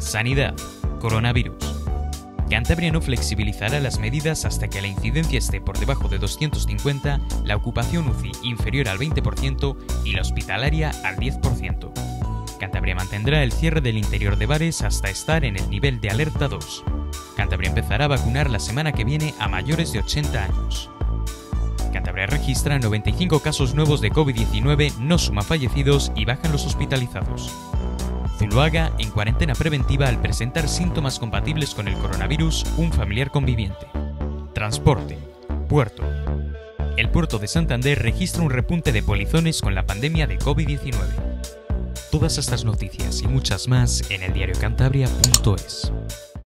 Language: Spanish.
Sanidad. Coronavirus. Cantabria no flexibilizará las medidas hasta que la incidencia esté por debajo de 250, la ocupación UCI inferior al 20% y la hospitalaria al 10%. Cantabria mantendrá el cierre del interior de bares hasta estar en el nivel de alerta 2. Cantabria empezará a vacunar la semana que viene a mayores de 80 años. Cantabria registra 95 casos nuevos de COVID-19, no suma fallecidos y bajan los hospitalizados. Zuloaga en cuarentena preventiva al presentar síntomas compatibles con el coronavirus, un familiar conviviente. Transporte. Puerto. El puerto de Santander registra un repunte de polizones con la pandemia de COVID-19. Todas estas noticias y muchas más en eldiariocantabria.es.